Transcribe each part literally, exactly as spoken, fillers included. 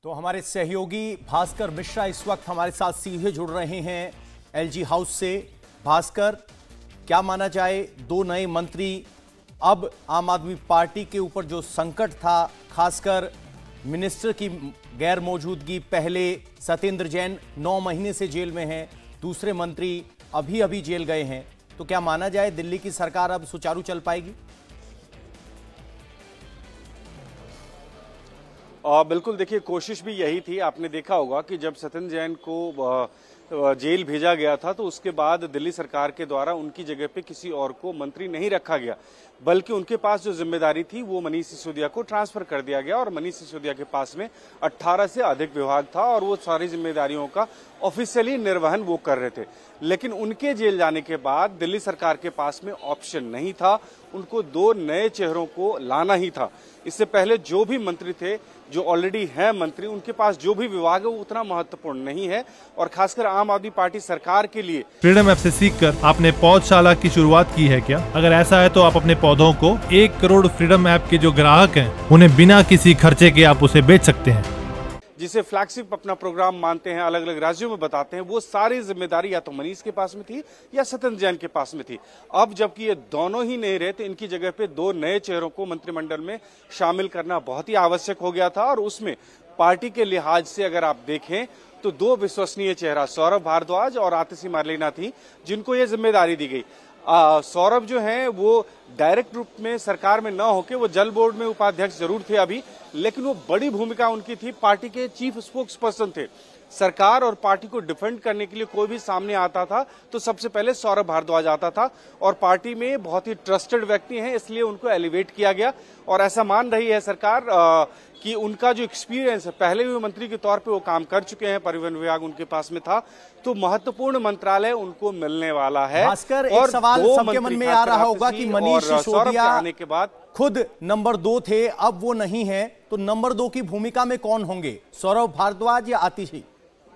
तो हमारे सहयोगी भास्कर मिश्रा इस वक्त हमारे साथ सीधे जुड़ रहे हैं एलजी हाउस से। भास्कर, क्या माना जाए, दो नए मंत्री, अब आम आदमी पार्टी के ऊपर जो संकट था, खासकर मिनिस्टर की गैर मौजूदगी, पहले सत्येंद्र जैन नौ महीने से जेल में हैं, दूसरे मंत्री अभी अभी जेल गए हैं, तो क्या माना जाए दिल्ली की सरकार अब सुचारू चल पाएगी? आ, बिल्कुल, देखिए, कोशिश भी यही थी। आपने देखा होगा कि जब सत्येंद्र जैन को जेल भेजा गया था तो उसके बाद दिल्ली सरकार के द्वारा उनकी जगह पे किसी और को मंत्री नहीं रखा गया, बल्कि उनके पास जो जिम्मेदारी थी वो मनीष सिसोदिया को ट्रांसफर कर दिया गया। और मनीष सिसोदिया के पास में अठारह से अधिक विभाग था और वो सारी जिम्मेदारियों का ऑफिशियली निर्वहन वो कर रहे थे। लेकिन उनके जेल जाने के बाद दिल्ली सरकार के पास में ऑप्शन नहीं था, उनको दो नए चेहरों को लाना ही था। इससे पहले जो भी मंत्री थे, जो ऑलरेडी हैं मंत्री, उनके पास जो भी विभाग है वो उतना महत्वपूर्ण नहीं है। और खासकर आम आदमी पार्टी सरकार के लिए फ्रीडम ऐप से सीखकर आपने पौधशाला की शुरुआत की है क्या? अगर ऐसा है तो आप अपने पौधों को एक करोड़ फ्रीडम ऐप के जो ग्राहक हैं उन्हें बिना किसी खर्चे के आप उसे बेच सकते हैं। जिसे फ्लैगशिप अपना प्रोग्राम मानते हैं, अलग अलग राज्यों में बताते हैं, वो सारी जिम्मेदारी या तो मनीष के पास में थी या सत्येंद्र जैन के पास में थी। अब जबकि ये दोनों ही नहीं रहे तो इनकी जगह पे दो नए चेहरों को मंत्रिमंडल में शामिल करना बहुत ही आवश्यक हो गया था। और उसमें पार्टी के लिहाज से अगर आप देखें तो दो विश्वसनीय चेहरा सौरभ भारद्वाज और आतिशी मार्लेना थी, जिनको ये जिम्मेदारी दी गई। सौरभ जो हैं वो डायरेक्ट रूप में सरकार में न होके वो जल बोर्ड में उपाध्यक्ष जरूर थे अभी, लेकिन वो बड़ी भूमिका उनकी थी, पार्टी के चीफ स्पोक्स पर्सन थे। सरकार और पार्टी को डिफेंड करने के लिए कोई भी सामने आता था तो सबसे पहले सौरभ भारद्वाज आता था। और पार्टी में बहुत ही ट्रस्टेड व्यक्ति हैं, इसलिए उनको एलिवेट किया गया। और ऐसा मान रही है सरकार आ, कि उनका जो एक्सपीरियंस है, पहले भी मंत्री के तौर पे वो काम कर चुके हैं, परिवहन विभाग उनके पास में था, तो महत्वपूर्ण मंत्रालय उनको मिलने वाला है। भास्कर, एक सवाल सबके मन में आ रहा होगा कि मनीष सिसोदिया आने के बाद खुद नंबर दो थे, अब वो नहीं है, तो नंबर दो की भूमिका में कौन होंगे, सौरभ भारद्वाज या आतिशी?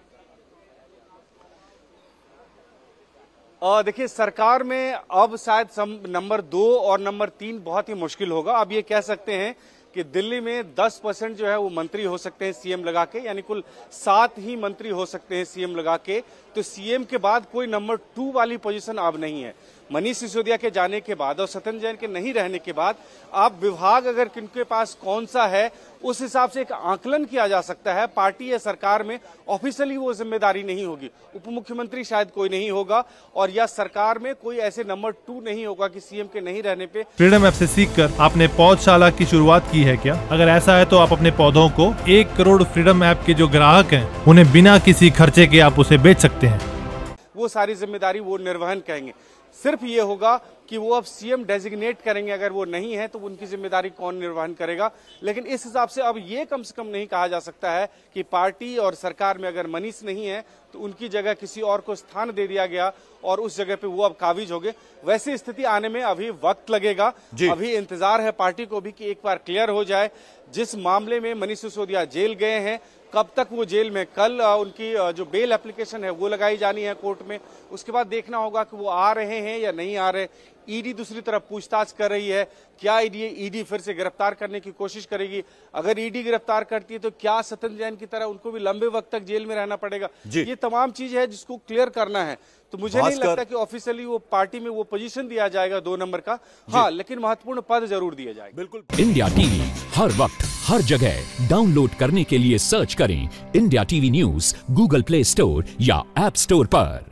देखिए, सरकार में अब शायद नंबर दो और नंबर तीन बहुत ही मुश्किल होगा। अब ये कह सकते हैं कि दिल्ली में दस परसेंट जो है वो मंत्री हो सकते हैं सीएम लगा के, यानी कुल सात ही मंत्री हो सकते हैं सीएम लगा के। तो सीएम के बाद कोई नंबर टू वाली पोजीशन अब नहीं है। मनीष सिसोदिया के जाने के बाद और सत्येंद्र जैन के नहीं रहने के बाद आप विभाग अगर किनके पास कौन सा है, उस हिसाब से एक आकलन किया जा सकता है। पार्टी या सरकार में ऑफिशियली वो जिम्मेदारी नहीं होगी, उप मुख्यमंत्री शायद कोई नहीं होगा, और या सरकार में कोई ऐसे नंबर टू नहीं होगा कि सीएम के नहीं रहने पे। फ्रीडम ऐप से सीखकर आपने पौधशाला की शुरुआत की है क्या? अगर ऐसा है तो आप अपने पौधों को एक करोड़ फ्रीडम ऐप के जो ग्राहक हैं उन्हें बिना किसी खर्चे के आप उसे बेच सकते हैं। वो सारी जिम्मेदारी वो निर्वहन करेंगे। सिर्फ ये होगा कि वो अब सीएम डेजिग्नेट करेंगे, अगर वो नहीं है तो उनकी जिम्मेदारी कौन निर्वहन करेगा। लेकिन इस हिसाब से अब ये कम से कम नहीं कहा जा सकता है कि पार्टी और सरकार में अगर मनीष नहीं है तो उनकी जगह किसी और को स्थान दे दिया गया और उस जगह पे वो अब काबिज हो गए। वैसी स्थिति आने में अभी वक्त लगेगा। अभी इंतजार है पार्टी को भी कि एक बार क्लियर हो जाए। जिस मामले में मनीष सिसोदिया जेल गए हैं, कब तक वो जेल में, कल उनकी जो बेल एप्लीकेशन है वो लगाई जानी है कोर्ट में, उसके बाद देखना होगा कि वो आ रहे हैं या नहीं आ रहे। ईडी दूसरी तरफ पूछताछ कर रही है, क्या ईडी ईडी फिर से गिरफ्तार करने की कोशिश करेगी? अगर ईडी गिरफ्तार करती है तो क्या सत्येंद्र जैन की तरह उनको भी लंबे वक्त तक जेल में रहना पड़ेगा? ये तमाम चीज है जिसको क्लियर करना है। तो मुझे नहीं लगता कि ऑफिशियली वो पार्टी में वो पोजीशन दिया जाएगा दो नंबर का, हाँ, लेकिन महत्वपूर्ण पद जरूर दिया जाएगा। बिल्कुल। इंडिया टीवी हर वक्त हर जगह डाउनलोड करने के लिए सर्च करें India TV news Google Play Store या ऐप स्टोर पर।